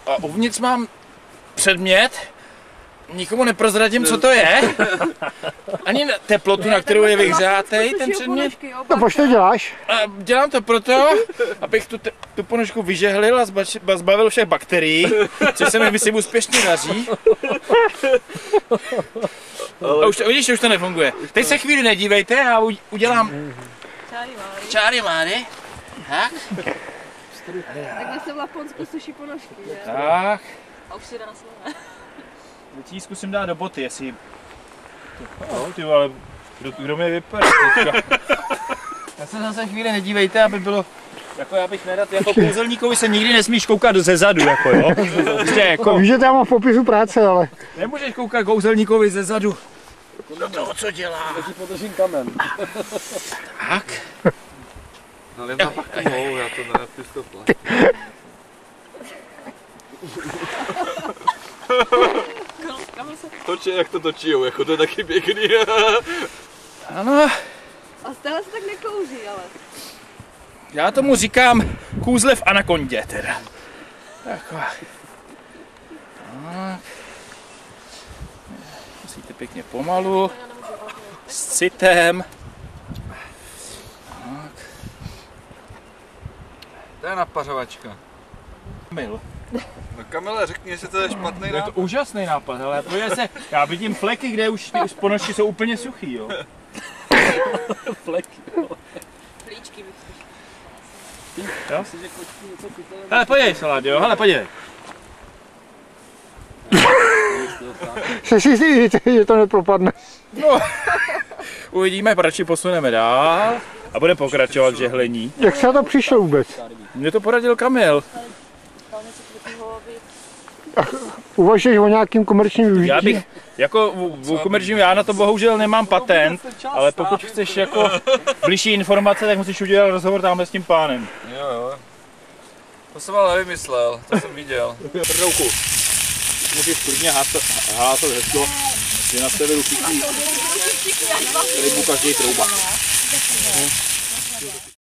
A uvnitř mám předmět, nikomu neprozradím, co to je. Ani teplotu, na kterou je vyhřátej ten předmět. No proč to děláš? A dělám to proto, abych tu ponožku vyžehlil a zbavil všech bakterií, což se mi myslím úspěšně daří. A už to, vidíš, už to nefunguje. Teď se chvíli nedívejte, já udělám čáry máry. Tak. Takhle se v Laponsku suší ponožky, že? Tak. A už si dá na slova. Teď ji zkusím dát do boty, jestli... No, ty ale kdo mě vypadá teďka? Já se zase chvíli nedívejte, aby bylo... Jako já bych nerad, jako kouzelníkovi se nikdy nesmíš koukat ze zadu, jako jo? Prostě jako... Víš, že to já mám v popisu práce, ale... Nemůžeš koukat kouzelníkovi ze zadu. Do toho, co dělá. Já ti podržím kamen. Tak. No jen pak tmou, já to nerad stopla. Točí, jak to točijou, jako to je taky pěkný. Ano. A z téhle se tak nekouří, ale. Já tomu říkám kůzle v anakondě teda. Taková. Tak. Musíte pěkně pomalu. S citem. Tak. To je napařovačka. Kamil. No Kamile, řekni, jestli to je špatný Je to nápad. úžasný nápad, ale podívej se, já vidím fleky, kde už ty ponožky jsou úplně suchý, jo. Fleky, jo. Plíčky bych Jo? Hele, podívej, Salát, jo, hele, podívej. Jsi si jistý, že to nepropadne. No, uvidíme, radši posuneme dál a bude pokračovat v žehlení. Jak se na to přišel vůbec? Mně to poradil Kamil. Uvažuješ o nějakým komerčním využití? Já bych, jako u komerčního, já na to bohužel nemám patent, ale pokud chceš jako bližší informace, tak musíš udělat rozhovor tamhle s tím pánem. Jo. To jsem ale nevymyslel, to jsem viděl. Prdouku. Můžeš klidně hásat hezko, že na tebe chytí rybu každý trouba.